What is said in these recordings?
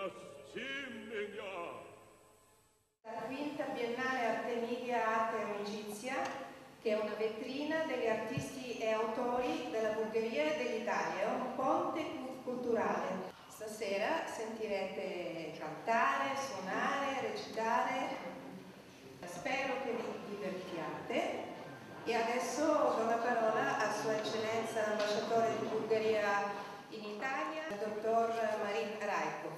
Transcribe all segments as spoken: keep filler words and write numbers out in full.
La quinta Biennale Artemisia Arte e Amicizia, che è una vetrina degli artisti e autori della Bulgaria e dell'Italia, è un ponte culturale. Stasera sentirete cantare, suonare, recitare. Spero che vi divertiate. E adesso do la parola a Sua Eccellenza l'ambasciatore di Bulgaria in Italia, il dottor Marin Rajkov.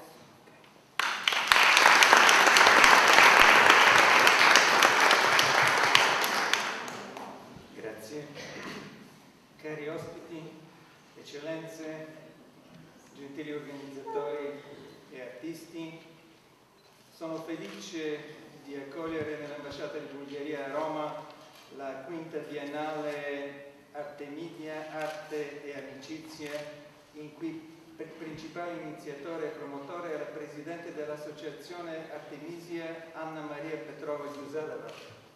Grazie. Cari ospiti, eccellenze, gentili organizzatori e artisti, sono felice di accogliere nell'ambasciata di Bulgaria a Roma la quinta Biennale Artemisia Arte e Amicizia, in cui il principale iniziatore e promotore è la presidente dell'associazione Artemisia Anna Maria Petrova Giuseleva.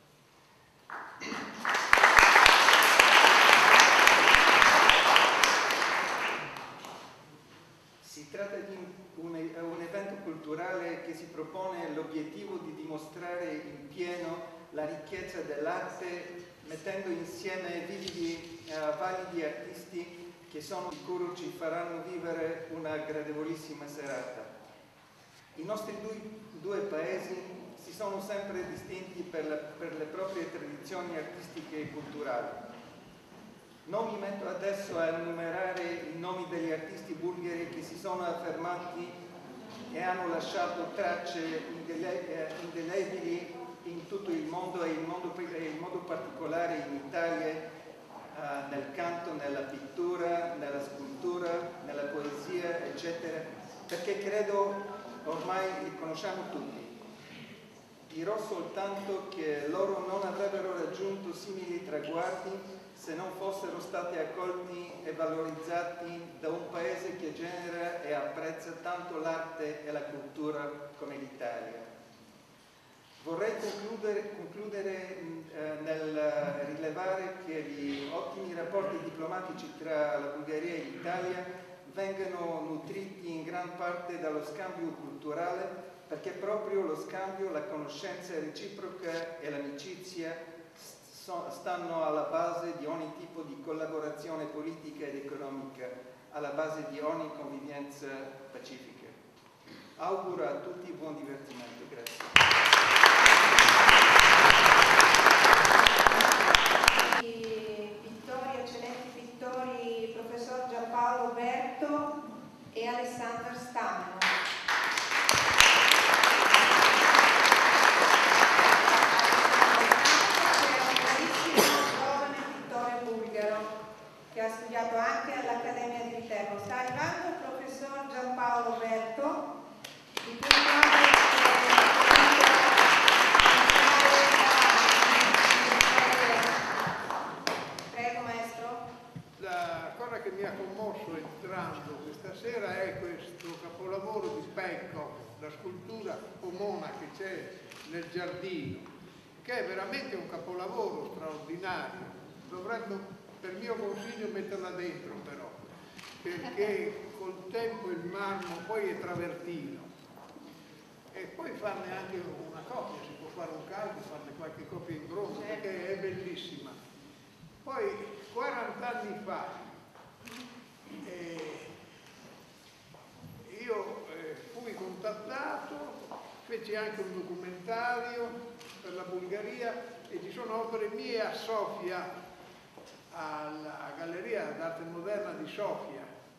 Si tratta di un, un evento culturale che si propone l'obiettivo di dimostrare in pieno la ricchezza dell'arte, mettendo insieme vividi uh, validi artisti che sono sicuro ci faranno vivere una gradevolissima serata. I nostri due, due paesi si sono sempre distinti per, la, per le proprie tradizioni artistiche e culturali. Non mi metto adesso a enumerare i nomi degli artisti bulgari che si sono affermati e hanno lasciato tracce indelebili in tutto il mondo e in modo, in modo particolare in Italia, uh, nel canto, nella pittura, nella scultura, nella poesia, eccetera, perché credo ormai li conosciamo tutti. Dirò soltanto che loro non avrebbero raggiunto simili traguardi se non fossero stati accolti e valorizzati da un paese che genera e apprezza tanto l'arte e la cultura come l'Italia. Vorrei concludere, concludere eh, nel rilevare che gli ottimi rapporti diplomatici tra la Bulgaria e l'Italia vengano nutriti in gran parte dallo scambio culturale, perché proprio lo scambio, la conoscenza reciproca e l'amicizia stanno alla base di ogni tipo di collaborazione politica ed economica, alla base di ogni convivenza pacifica. Auguro a tutti buon divertimento. Grazie. Pittori, eccellenti pittori, professor Giampaolo Berto e Alessandro Stano. Che ha studiato anche all'Accademia di Viterbo. Sta arrivando il professor Giampaolo Berto, di cui Prego, maestro. La cosa che mi ha commosso entrando questa sera è questo capolavoro di Pekov, la scultura Pomona che c'è nel giardino, che è veramente un capolavoro straordinario. Dovremmo, per mio consiglio, metterla dentro però, perché col tempo il marmo poi è travertino, e poi farne anche una copia, si può fare un caldo, farne qualche copia in bronzo, perché è bellissima. Poi quaranta anni fa eh, io eh, fui contattato, feci anche un documentario per la Bulgaria e ci sono opere mie a Sofia, alla Galleria d'Arte Moderna di Sofia,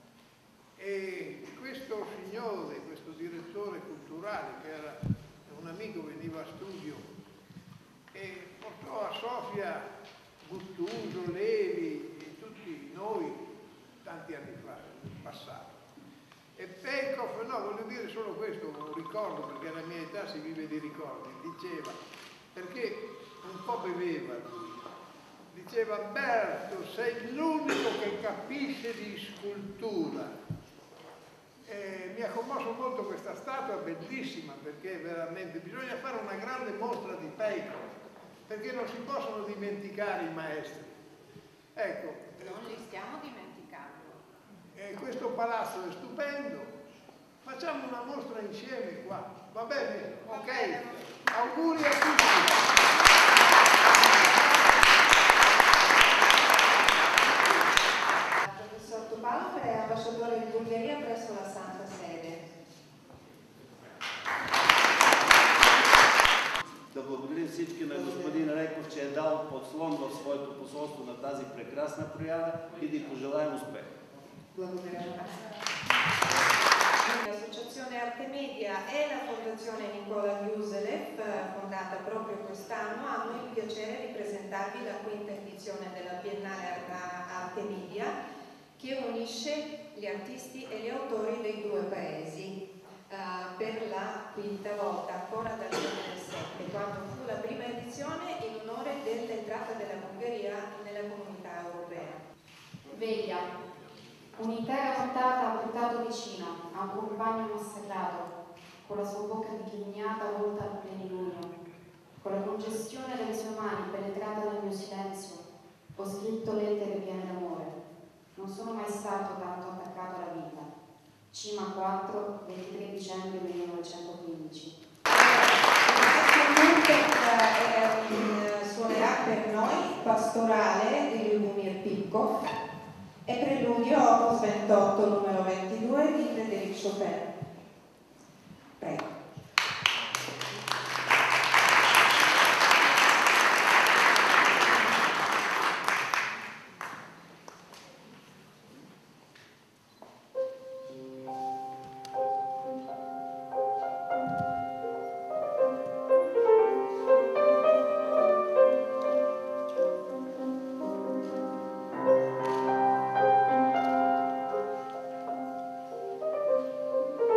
e questo signore, questo direttore culturale che era un amico, veniva a studio e portò a Sofia Guttuso, Levi e tutti noi tanti anni fa, nel passato. E Pekov, no, voglio dire solo questo, un ricordo, perché alla mia età si vive di ricordi, diceva, perché un po' beveva lui. Diceva: Berto, sei l'unico che capisce di scultura. E mi ha commosso molto questa statua, bellissima, perché veramente bisogna fare una grande mostra di Pekov, perché non si possono dimenticare i maestri. Ecco. Non li stiamo dimenticando. E questo palazzo è stupendo, ma Facciamo una mostra insieme qua, va bene? Va Ok? bene. Auguri a tutti! Il professor Topalov è ambasciatore di Bulgaria presso la Santa Sede. Да благодарим всички на господин Райков, че е дал подслон в своето посолство на тази прекрасна проява и да й пожелаем успех. L'associazione Arte Media e la Fondazione Nicola Giuselev, fondata proprio quest'anno, hanno il piacere di presentarvi la quinta edizione della Biennale Arte Media, che unisce gli artisti e gli autori dei due paesi uh, per la quinta volta, ancora dal duemilasette, quando fu la prima edizione in onore dell'entrata della Bulgaria nella comunità europea. Veglia. Un'intera nottata ha portato vicino a un compagno massacrato, con la sua bocca digrignata volta al plenilunio. Con la congestione delle sue mani penetrata nel mio silenzio, ho scritto lettere piene d'amore. Non sono mai stato tanto attaccato alla vita. Cima quattro, ventitré dicembre millenovecentoquindici. Attualmente eh, suonerà per noi Pastorale di Ljubomir Pitkov e Preludio opus ventotto numero ventidue di Frédéric Chopin. Prego. Thank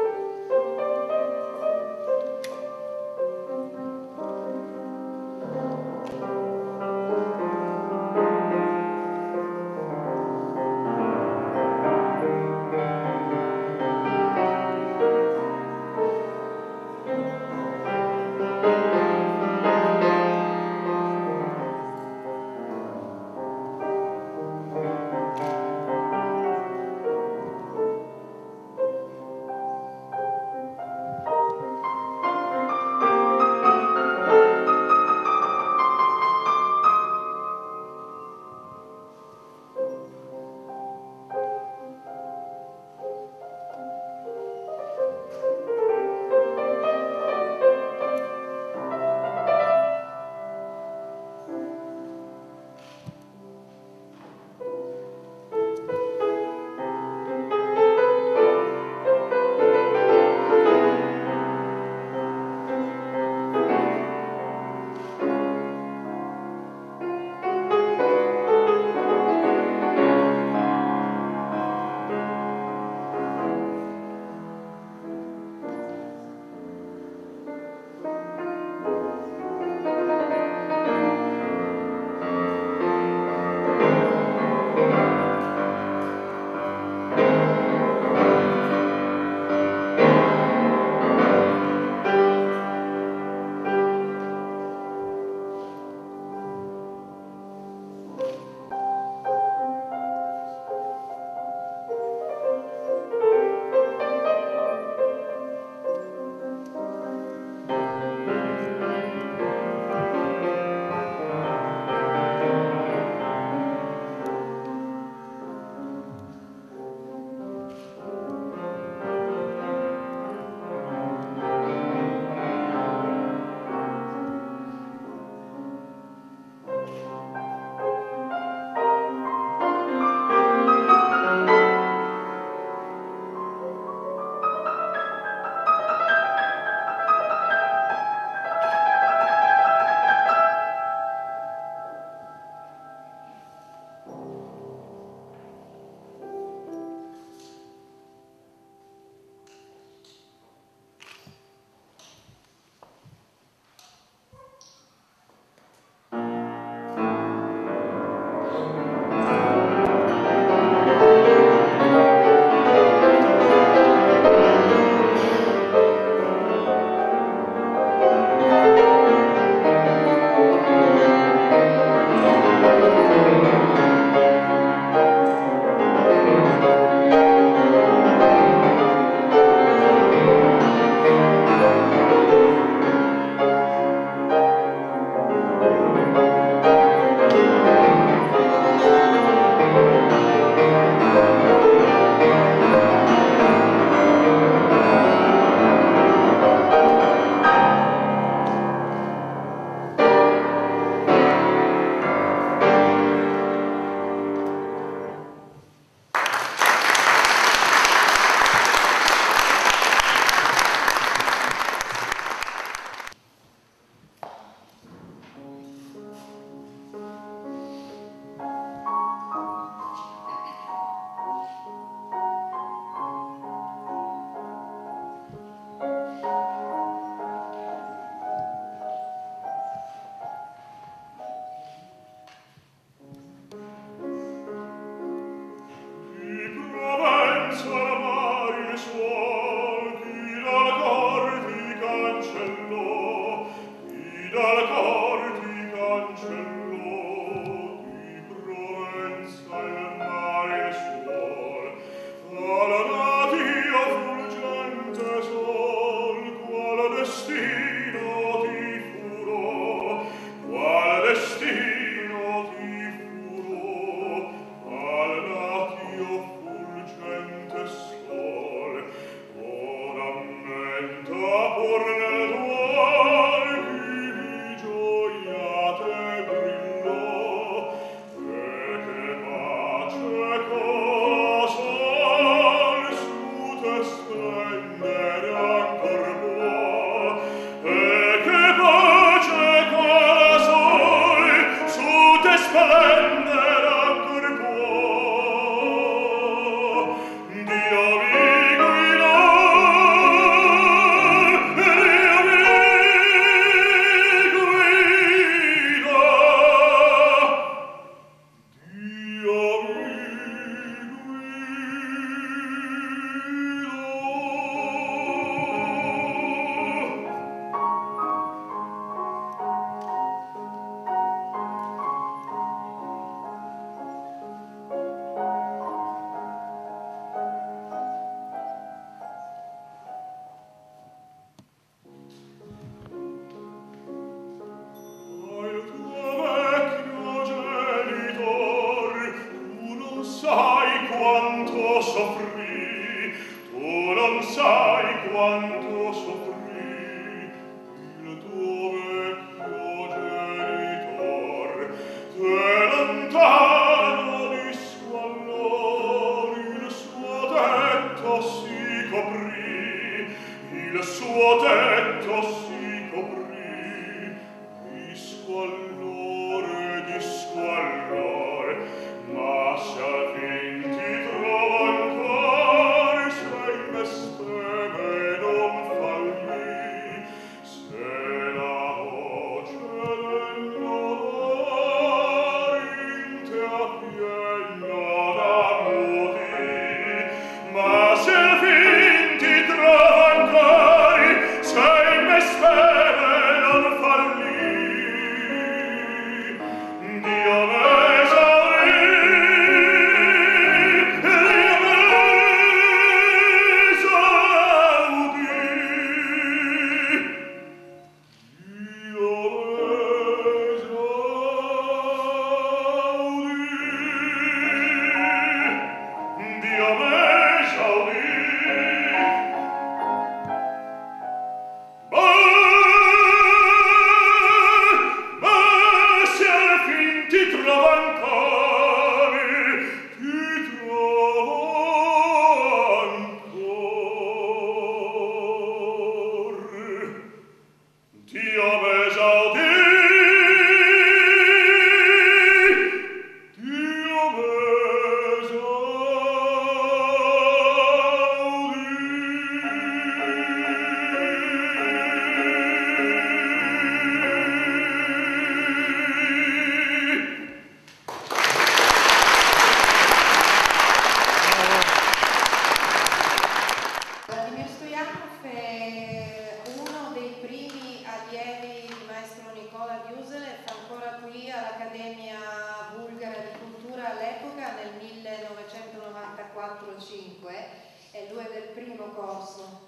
E lui è del primo corso,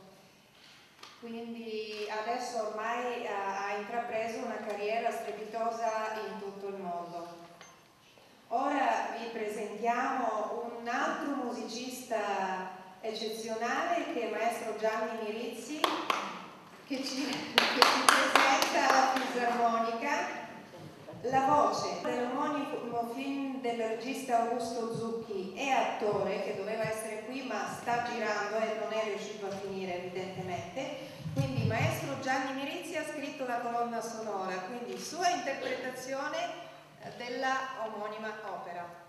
quindi adesso ormai ha, ha intrapreso una carriera strepitosa in tutto il mondo. Ora vi presentiamo un altro musicista eccezionale che è il maestro Gianni Mirizzi, che ci, che ci presenta la fisarmonica. La voce dell'omonimo film del regista Augusto Zucchi è attore, che doveva essere qui ma sta girando e non è riuscito a finire evidentemente, quindi il maestro Gianni Mirizzi ha scritto la colonna sonora, quindi sua interpretazione della omonima opera.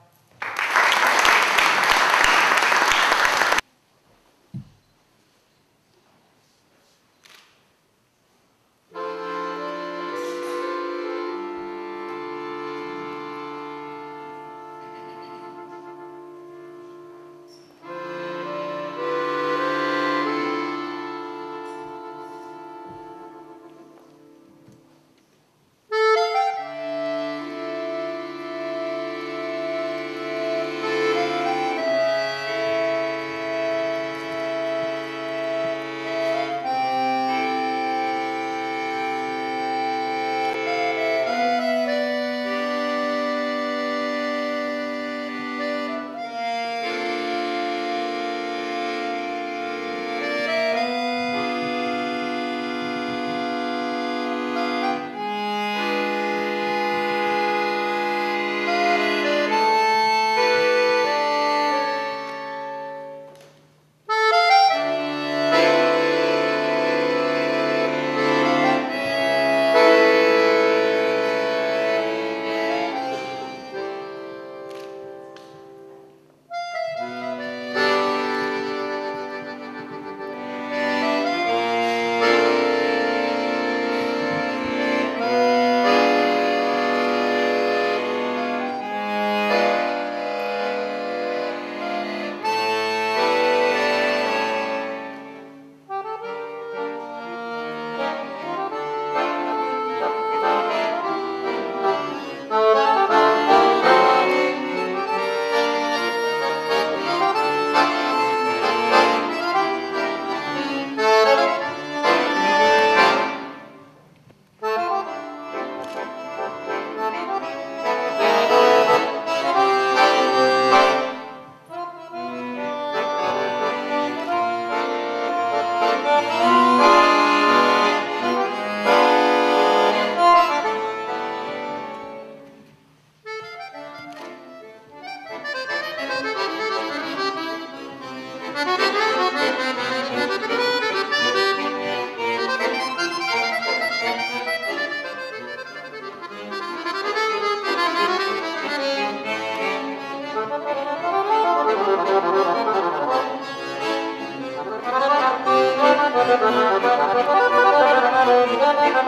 Thank you.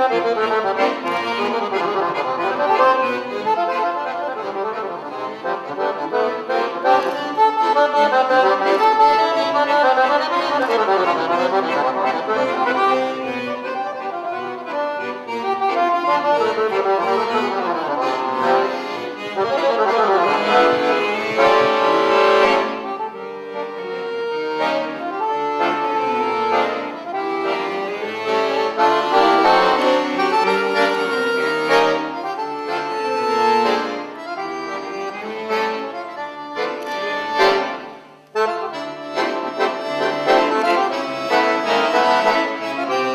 Thank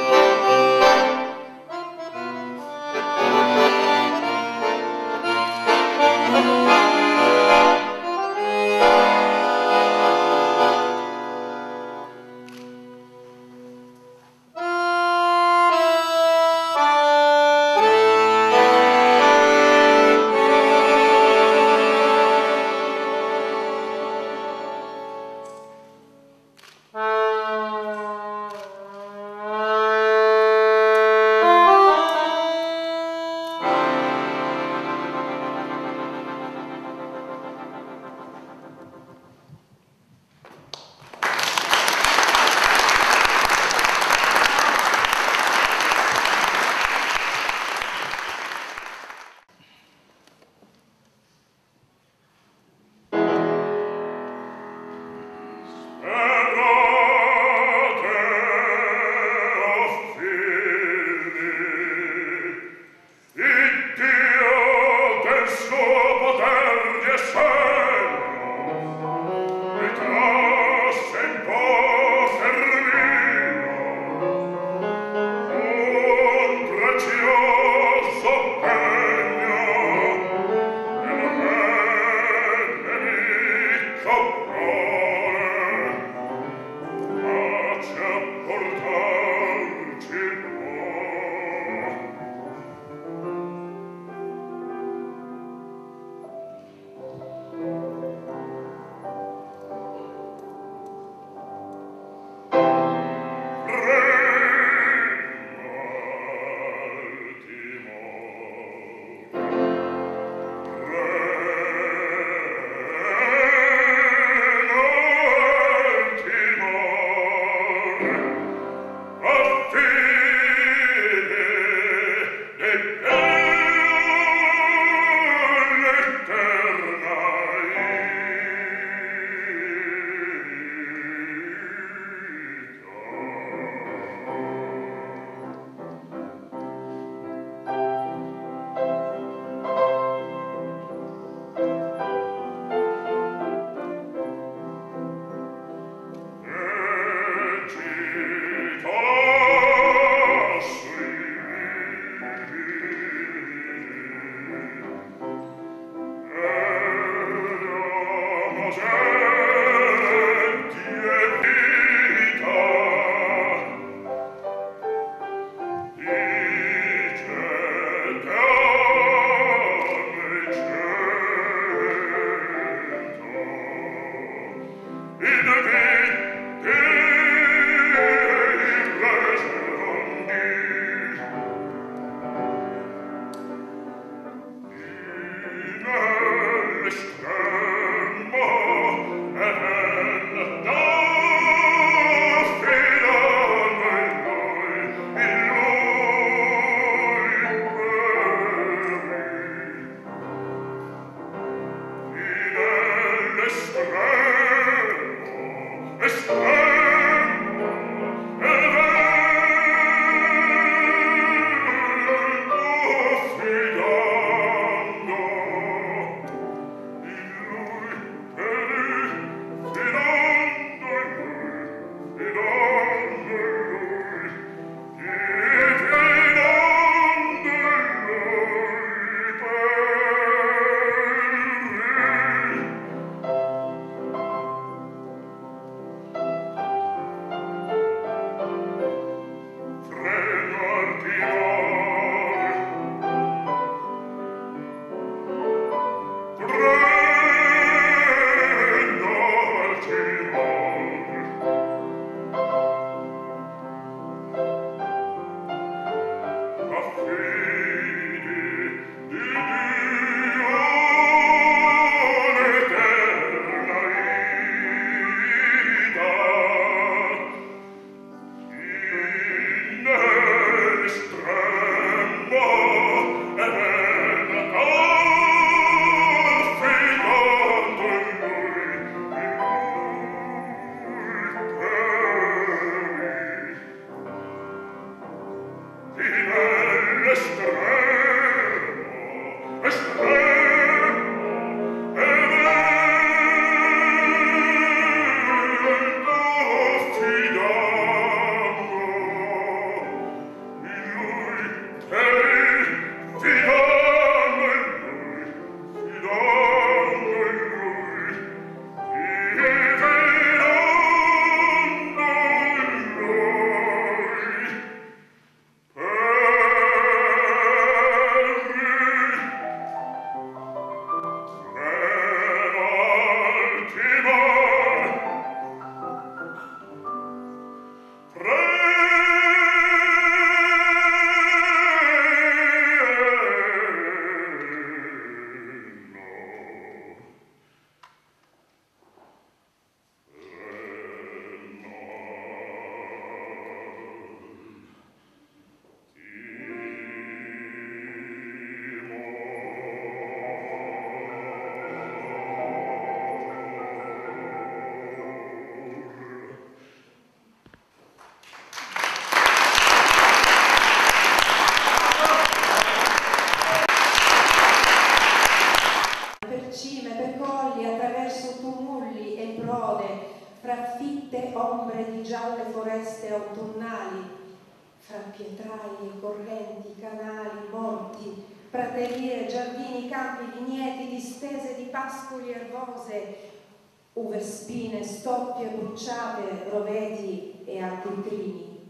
fra fitte ombre di gialle foreste autunnali, fra pietraie, correnti, canali, morti, praterie, giardini, campi, vigneti, distese di pascoli erbose, uve spine, stoppie bruciate, roveti e acquitrini,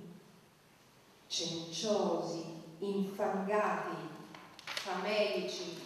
cenciosi, infangati, famelici,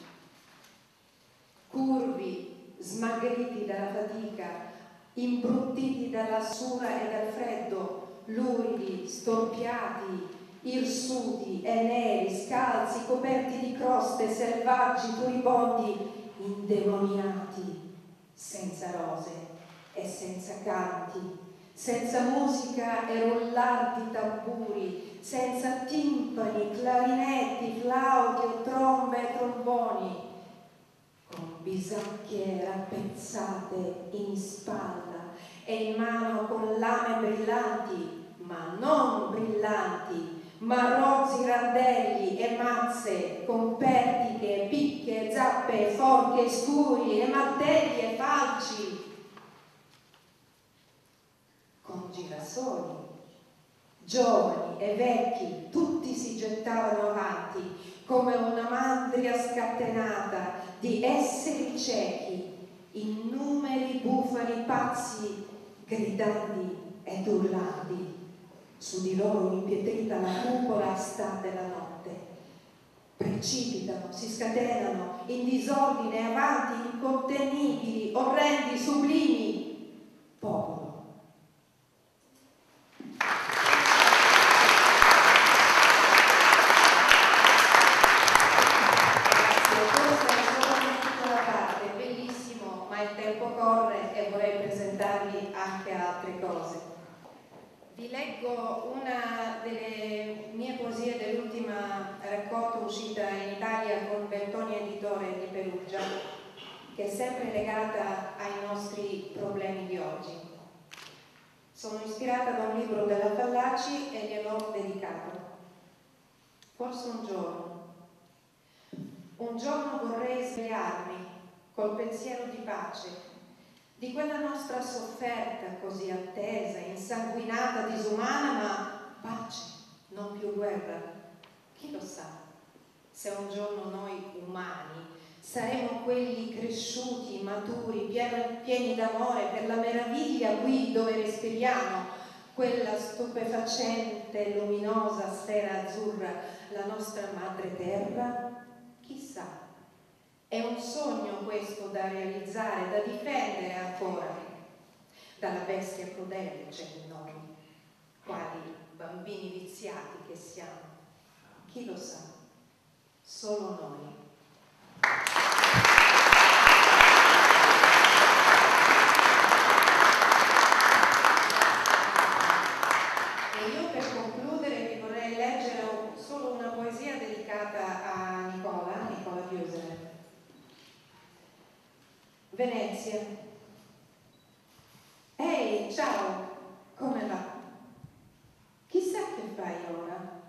curvi, smagriti dalla fatica, imbruttiti dalla sura e dal freddo, luridi, storpiati, irsuti e neri, scalzi, coperti di croste, selvaggi, furibondi, indemoniati, senza rose e senza canti, senza musica e rollar di tamburi, senza timpani, clarinetti, flauti e trombe e tromboni, con bisacche rappezzate in spalla e in mano con lame brillanti, ma non brillanti, ma rozzi randelli e mazze, con pertiche, picche, zappe, forche, scuri e martelli e falci, con girasoli. Giovani e vecchi, tutti si gettavano avanti come una mandria scatenata di esseri ciechi, innumeri bufali pazzi, gridandi ed urlandi. Su di loro impietrita la cupola sta della notte. Precipitano, si scatenano, in disordine, avanti, incontenibili, orrendi, sublimi. Popolo. Anche altre cose. Vi leggo una delle mie poesie dell'ultima raccolta uscita in Italia con Bertoni Editore di Perugia, che è sempre legata ai nostri problemi di oggi. Sono ispirata da un libro della Fallaci e gliel'ho dedicato. Forse un giorno, un giorno vorrei svegliarmi col pensiero di pace, di quella nostra sofferta così attesa, insanguinata, disumana, ma pace, non più guerra. Chi lo sa se un giorno noi umani saremo quelli cresciuti, maturi, pieni, pieni d'amore per la meraviglia qui dove respiriamo, quella stupefacente e luminosa sfera azzurra, la nostra madre terra? Chissà. È un sogno questo da realizzare, da difendere ancora dalla bestia crudele c'è in noi, quali bambini viziati che siamo. Chi lo sa? Solo noi. E io per concludere vi vorrei leggere Venezia. Ehi, ciao, come va? Chissà che fai ora.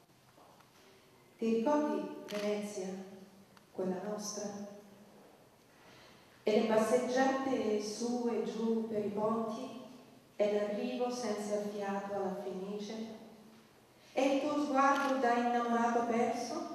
Ti ricordi Venezia, quella nostra? E le passeggiate su e giù per i ponti e l'arrivo senza fiato alla Fenice? E il tuo sguardo da innamorato perso?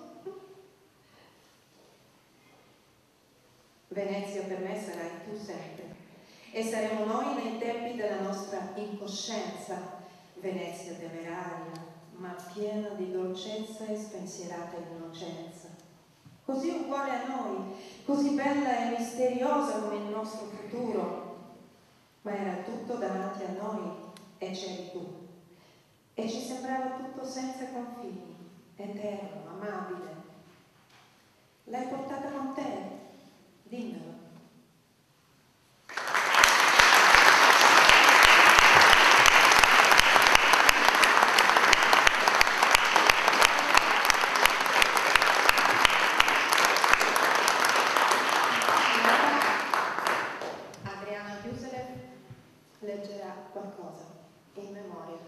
Venezia per me sarai tu sempre e saremo noi nei tempi della nostra incoscienza. Venezia temeraria, ma piena di dolcezza e spensierata innocenza. Così uguale a noi, così bella e misteriosa come il nostro futuro. Ma era tutto davanti a noi e c'eri tu. E ci sembrava tutto senza confini, eterno, amabile. L'hai portata con te? Dimmelo. Adriana Chiuselev leggerà qualcosa in memoria.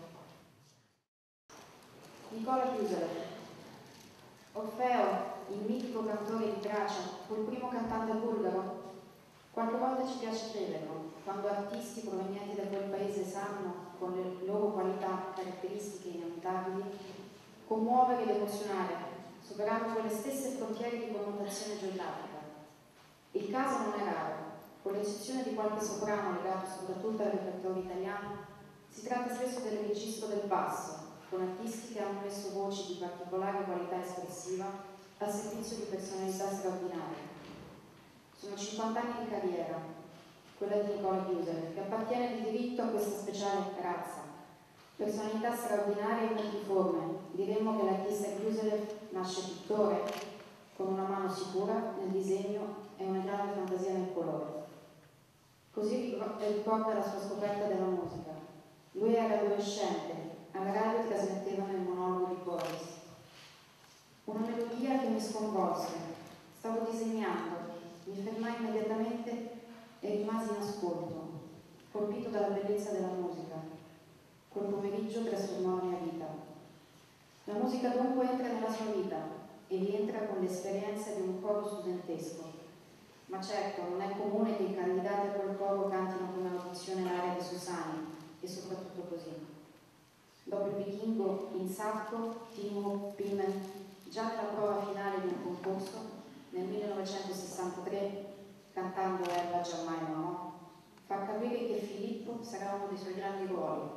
Nicola Chiuselev. Orfeo, il mitico cantore di Tracia, fu il primo cantante bulgaro. Qualche volta ci piace crederlo, quando artisti provenienti da quel paese sanno, con le loro qualità caratteristiche inimitabili, commuovere ed emozionare, superando quelle stesse frontiere di connotazione geografica. Il caso non è raro, con l'eccezione di qualche soprano legato soprattutto al repertorio italiano, si tratta spesso del registro del basso, con artisti che hanno messo voci di particolare qualità espressiva al servizio di personalità straordinarie. Sono cinquanta anni di carriera, quella di Nicola Chiuselev, che appartiene di diritto a questa speciale razza. Personalità straordinaria e multiforme, diremmo che l'artista Chiuselev nasce pittore, con una mano sicura nel disegno e una grande fantasia nel colore. Così ricorda la sua scoperta della musica. Lui era adolescente, alla radio trasmettevano il monologo di Boris. Una melodia che mi sconvolse. Stavo disegnando, mi fermai immediatamente e rimasi in ascolto, colpito dalla bellezza della musica. Quel pomeriggio trasformò la mia vita. La musica dunque entra nella sua vita e rientra con l'esperienza di un coro studentesco. Ma certo, non è comune che i candidati a quel coro cantino come audizione l'area di Susani, e soprattutto così. Dopo il vichingo in Sacco, Timo Pimen, già nella prova finale di un concorso, nel millenovecentosessantatré, cantando Ella Giammai Mamò, fa capire che Filippo sarà uno dei suoi grandi ruoli.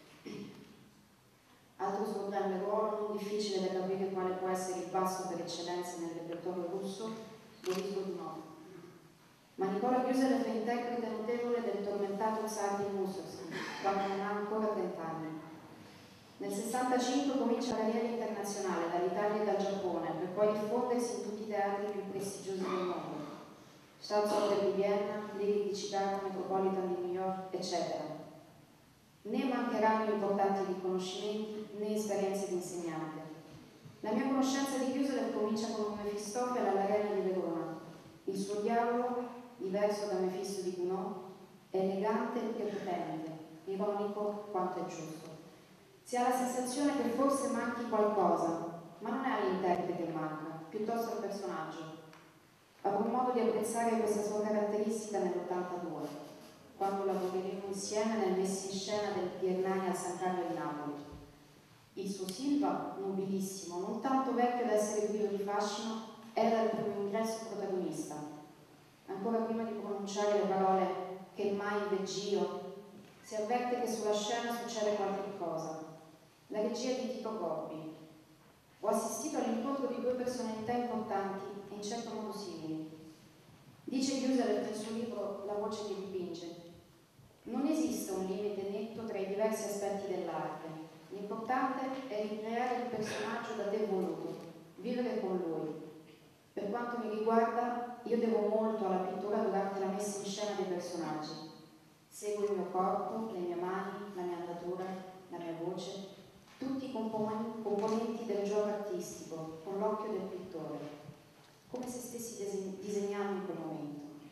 Altro suo grande ruolo, non difficile da capire quale può essere il basso per eccellenza nel repertorio russo, Boris Godunov. Ma Nicola Chiuselev è interprete notevole del tormentato zar di Mussorgsky, quando non ha ancora trent'anni. Nel sessantacinque comincia la carriera internazionale dall'Italia e dal Giappone, per poi diffondersi in tutti i teatri più prestigiosi del mondo. Staatsoper di Vienna, Lyric di Chicago, Metropolitan di New York, eccetera. Né mancheranno importanti riconoscimenti né esperienze di insegnante. La mia conoscenza di Chiuselev comincia con un Mefistofele all'Arena di Verona. Il suo diavolo, diverso da Mefisto di Gounod, è elegante e potente, ironico quanto è giusto. Si ha la sensazione che forse manchi qualcosa, ma non è all'interprete che manca, piuttosto al personaggio. Avrò modo di apprezzare questa sua caratteristica nell'ottantadue, quando lavoreremo insieme nel messo in scena del Biennale a San Carlo di Napoli. Il suo Silva, nobilissimo, non tanto vecchio da essere privo di fascino, era il primo ingresso protagonista. Ancora prima di pronunciare le parole che mai veggio, si avverte che sulla scena succede qualche cosa. La regia di Tito Corbi. Ho assistito all'incontro di due personalità importanti e in certo modo simili. Dice Chiuselev nel suo libro La voce che dipinge. Non esiste un limite netto tra i diversi aspetti dell'arte. L'importante è ricreare il personaggio da te voluto, vivere con lui. Per quanto mi riguarda, io devo molto alla pittura durante la messa in scena dei personaggi. Seguo il mio corpo, le mie mani, la mia andatura, la mia voce, tutti i componenti del gioco artistico, con l'occhio del pittore, come se stessi disegnando in quel momento.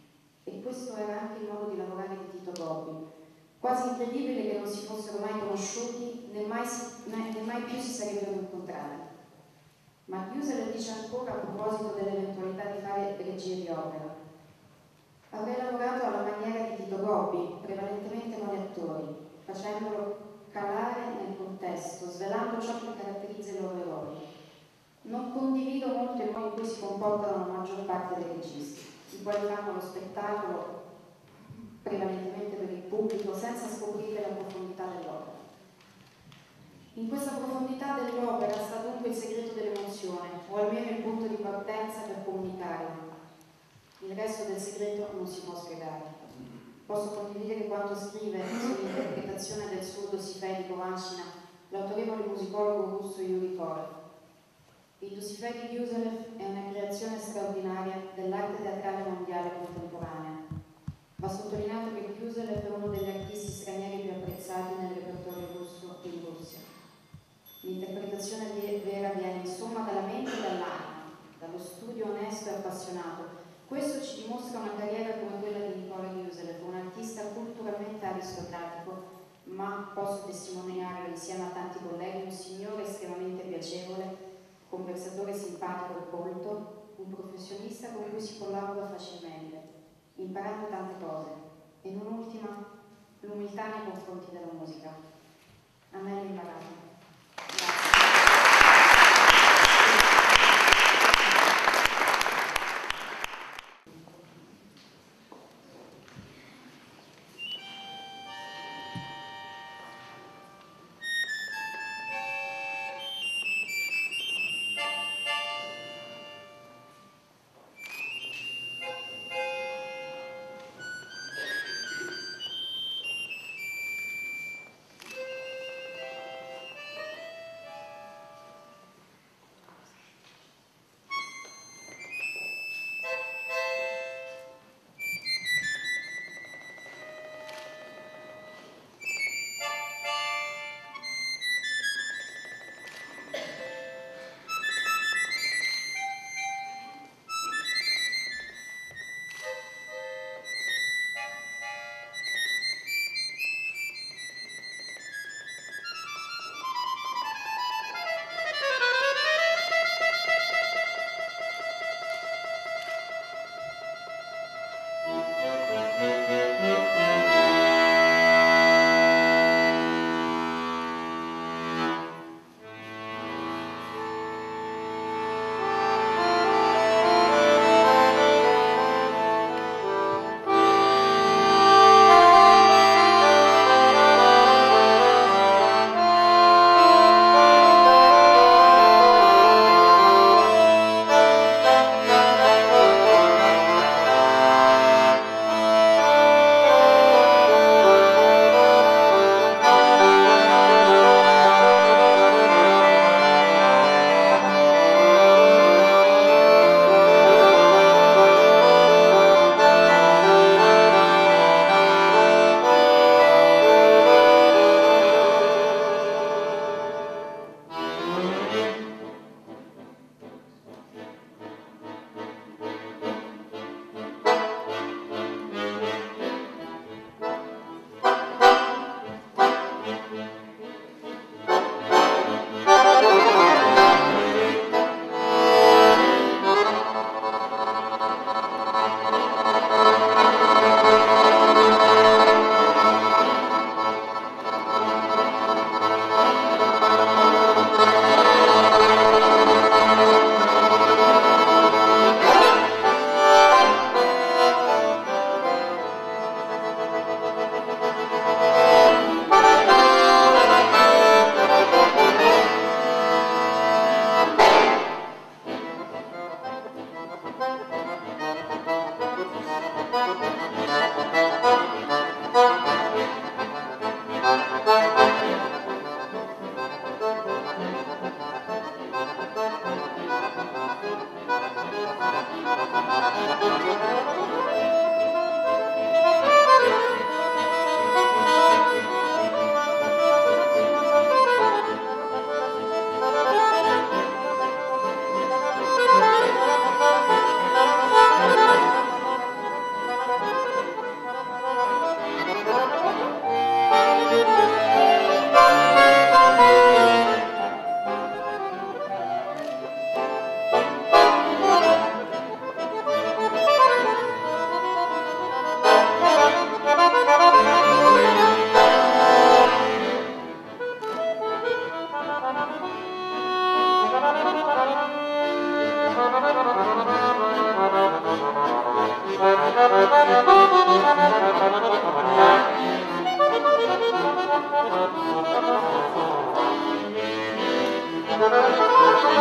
e questo era anche il modo di lavorare di Tito Gobbi. Quasi incredibile che non si fossero mai conosciuti né mai, si, né, né mai più si sarebbero incontrati. Ma Chiusele dice ancora a proposito dell'eventualità di fare regie di opera: avrei lavorato alla maniera di Tito Gobbi, prevalentemente con gli attori, facendolo calare nel contesto, svelando ciò che caratterizza i loro eroi. Non condivido molto il modo in cui si comportano la maggior parte dei registi, i quali fanno lo spettacolo prevalentemente per il pubblico senza scoprire la profondità dell'opera. In questa profondità dell'opera sta dunque il segreto dell'emozione, o almeno il punto di partenza per comunicarla. Il resto del segreto non si può spiegare. Posso condividere quanto scrive sull'interpretazione del surdo Sifei di Kovancina l'autorevole musicologo russo Yuri Korov. Il Dosifei di Gyuzelev è una creazione straordinaria dell'arte teatrale mondiale contemporanea. Va sottolineato che Gyuzelev è uno degli artisti stranieri più apprezzati nel repertorio russo in Russia. L'interpretazione vera viene insomma dalla mente e dall'anima, dallo studio onesto e appassionato. Questo ci dimostra una carriera come quella di Nicola Gyuzelev, un artista culturalmente aristocratico, ma posso testimoniare insieme a tanti colleghi un signore estremamente piacevole, conversatore simpatico e colto, un professionista con cui si collabora facilmente, imparando tante cose, e non ultima l'umiltà nei confronti della musica. A me l'ho imparato. Grazie.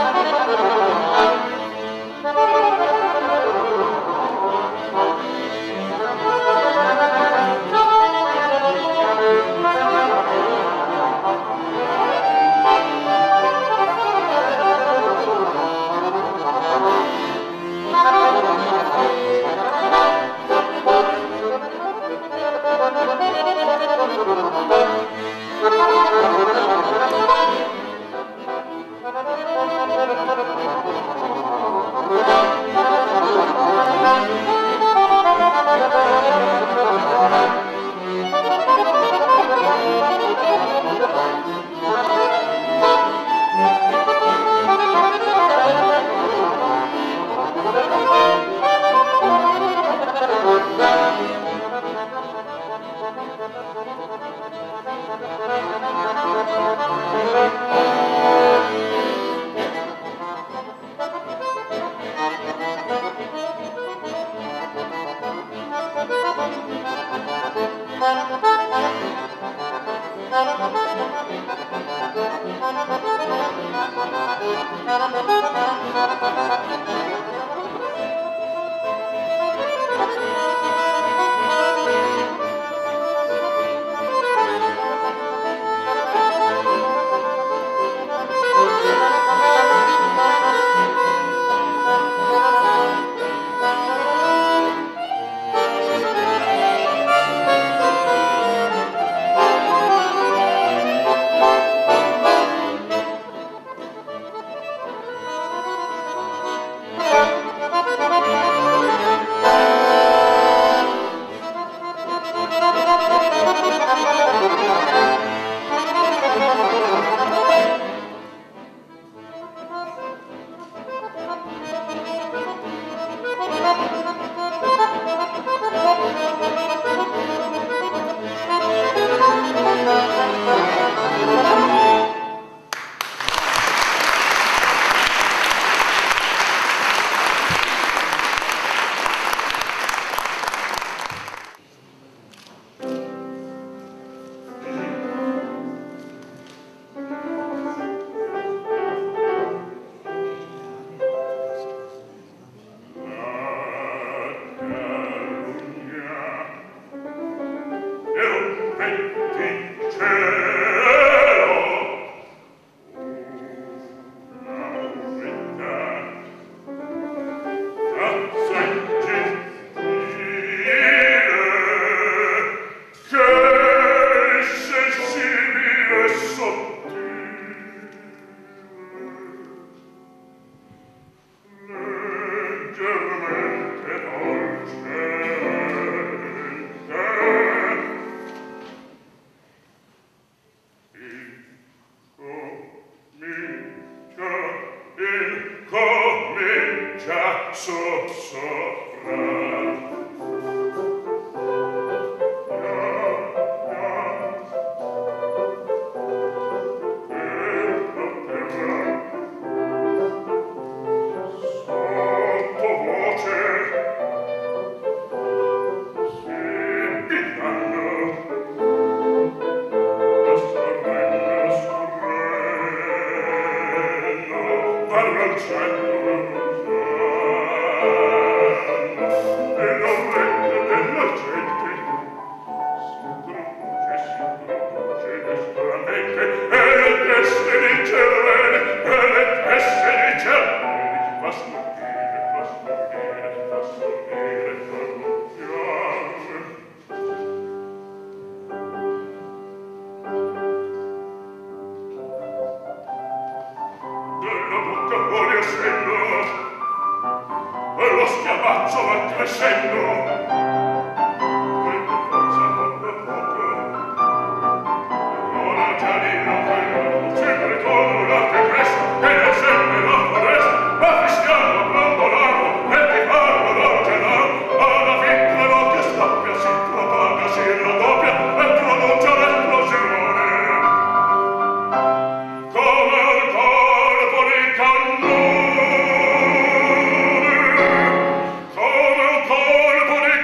Come un colpo di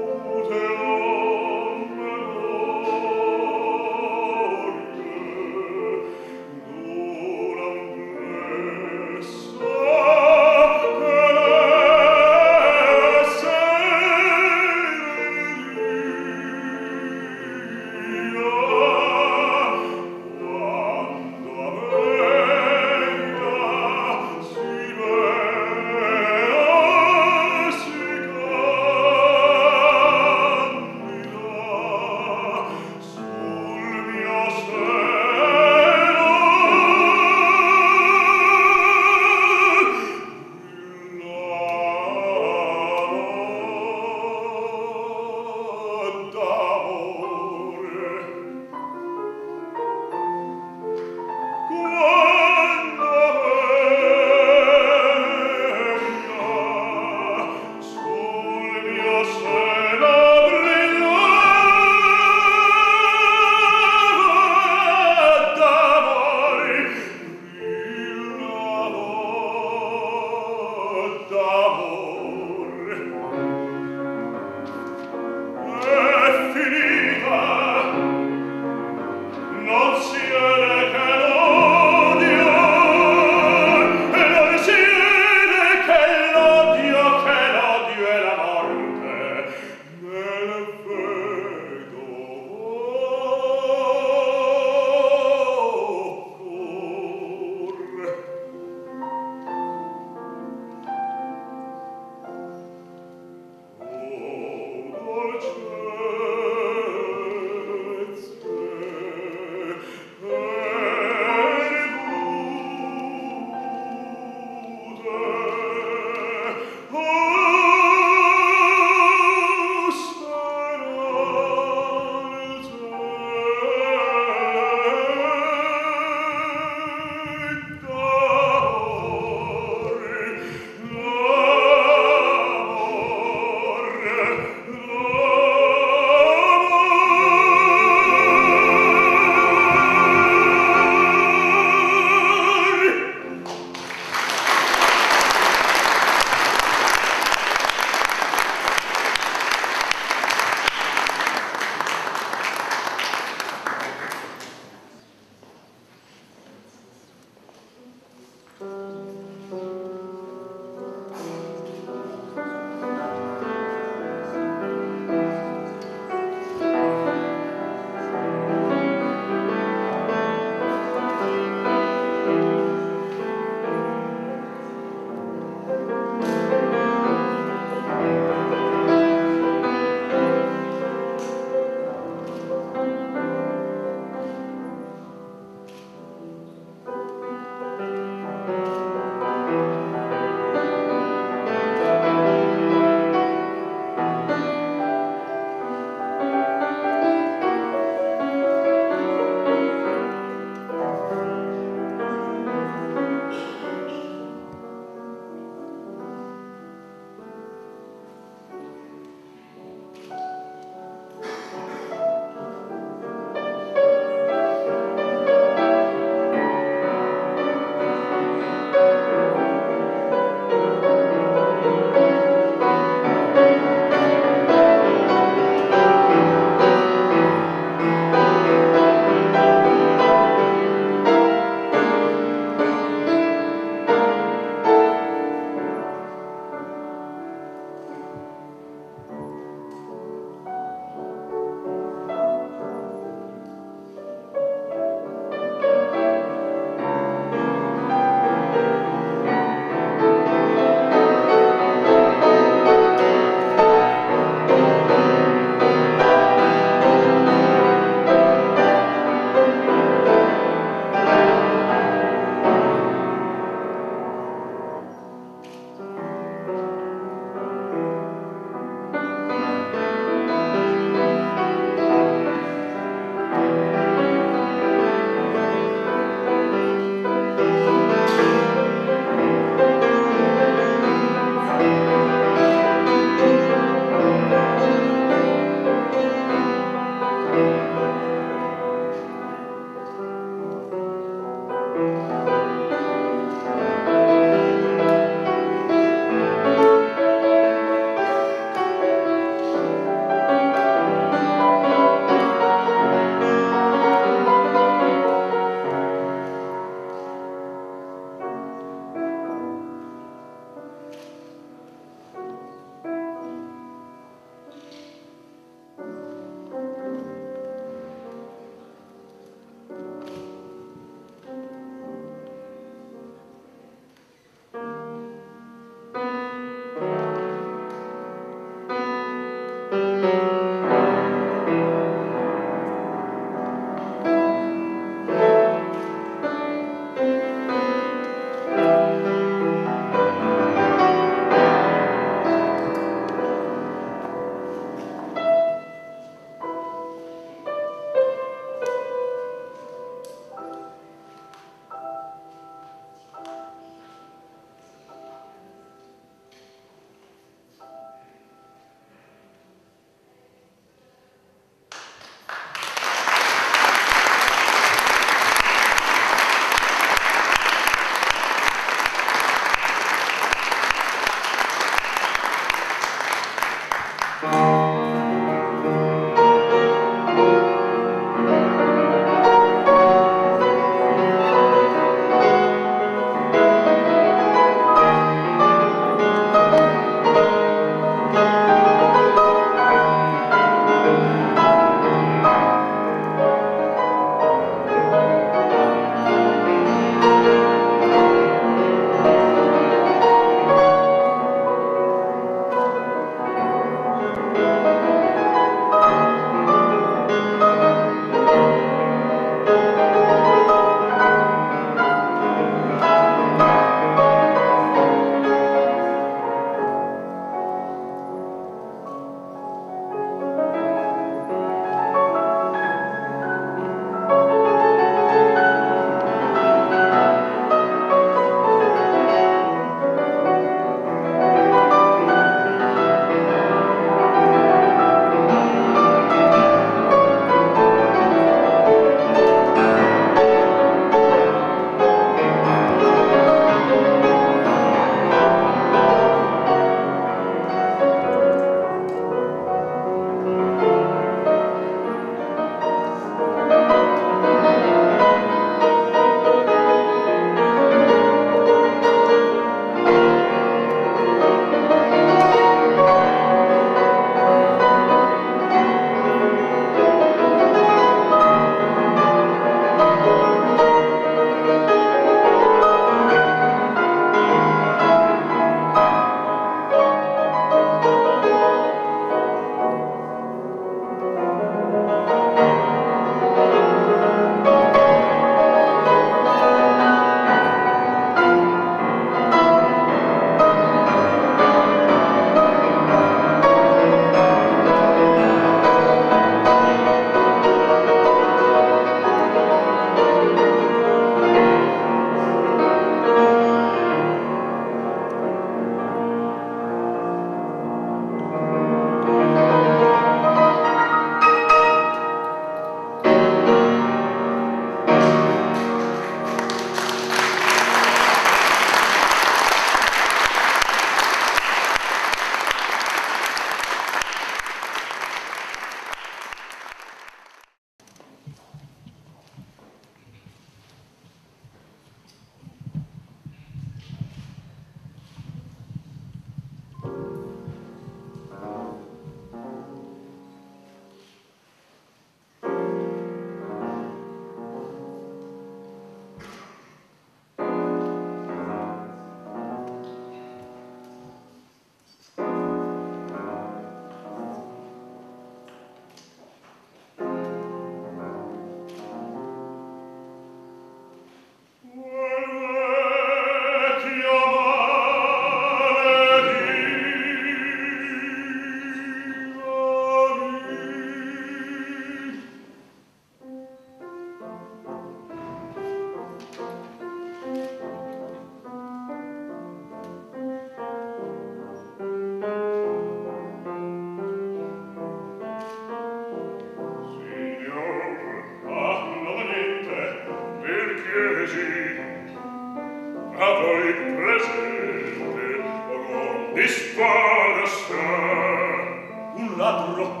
spada sta un ladro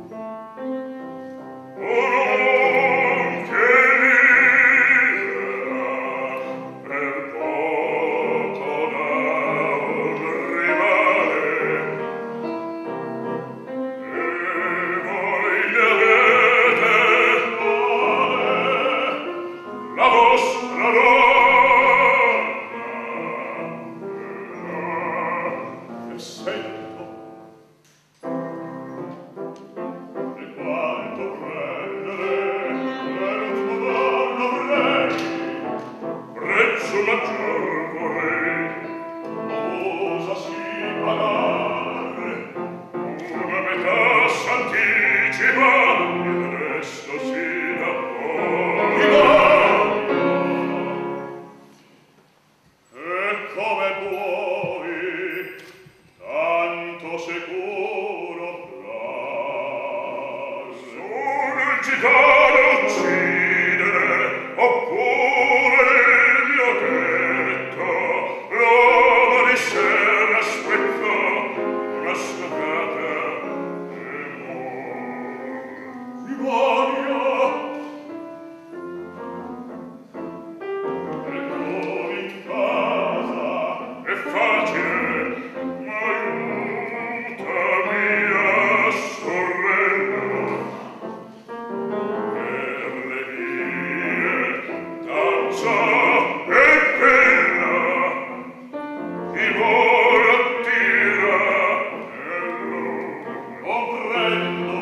non che libera per poco da un rivale e voi ne avete male la vostra donna e sento e quanto prendere per un modello vorrei prezzo maggior vorrei osa si pagare una metà s'anticipa il resto si dà poi e come vuoi tanto sicuro sono il gitano uccidere oppure il mio tetto l'uomo di sera aspetta una scagata e muore Imoria e come in casa è facile ma aiutami a sorrella per le vie danza e bella chi vuol attira e lo comprendo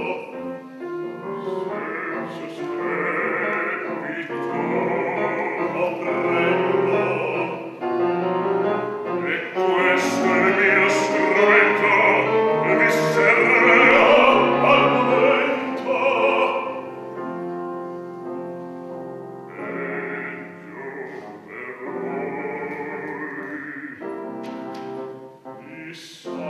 senza strepito comprendo e questo è il mio strumento che mi servirà al momento e io per voi mi sa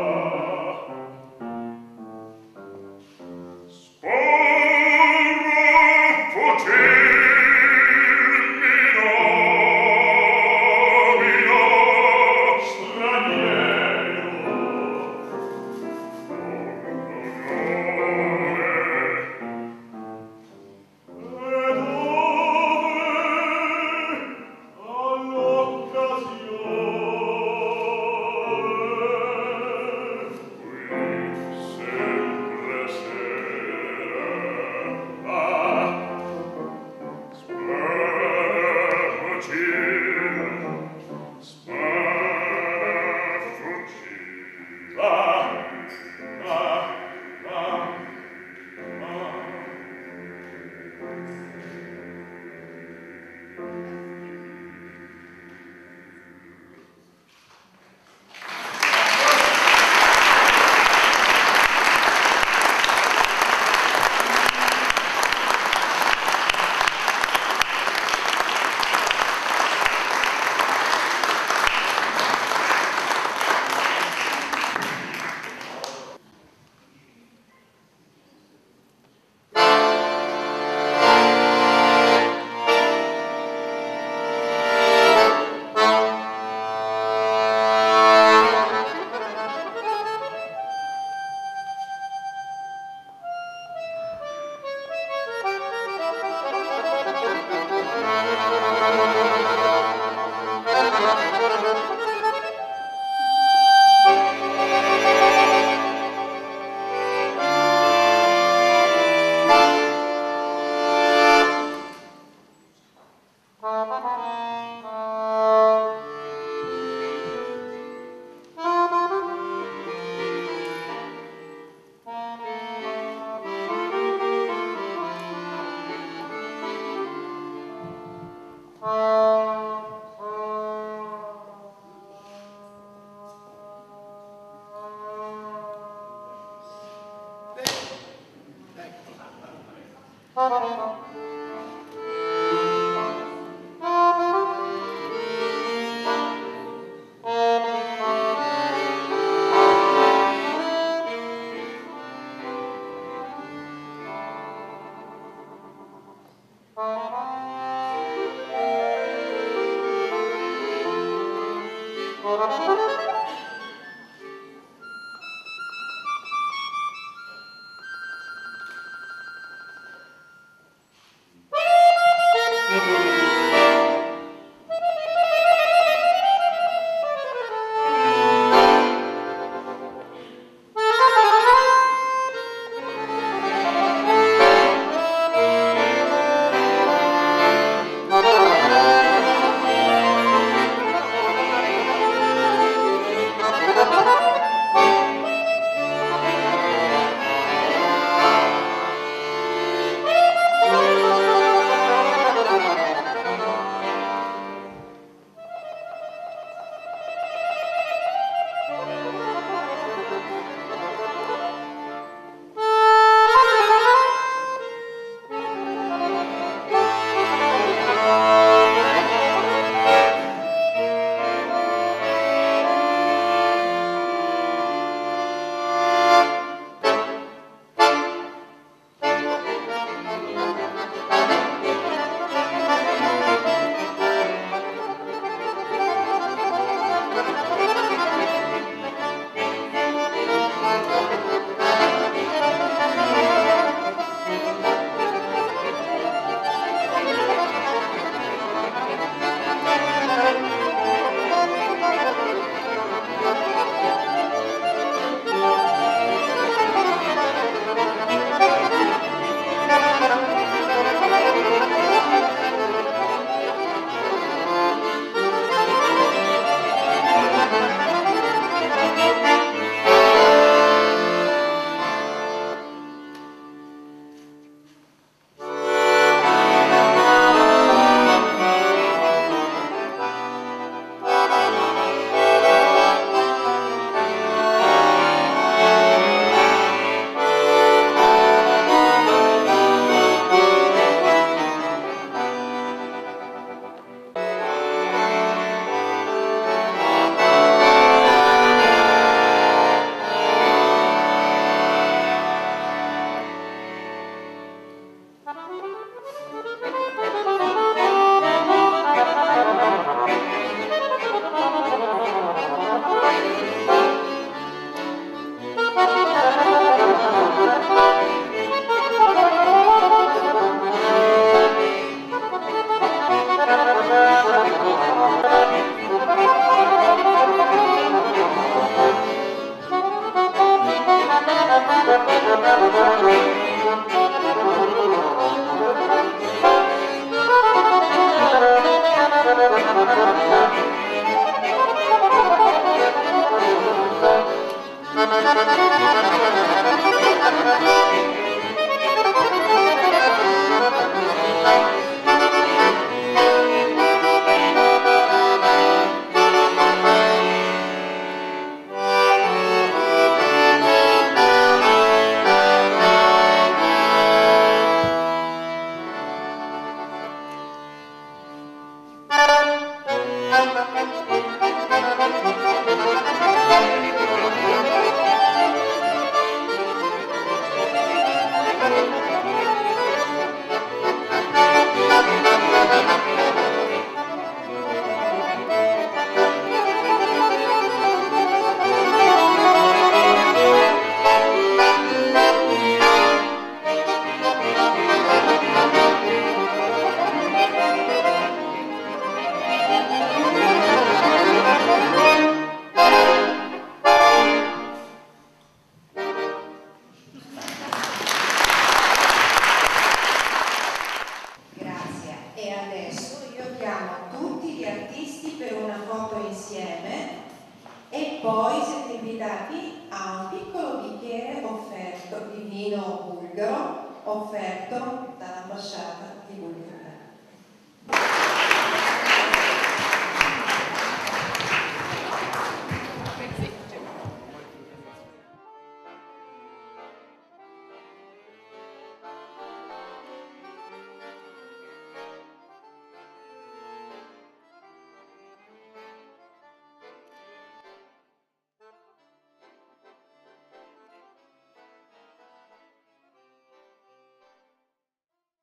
sporro fuggirmi nomino straniero Thank you.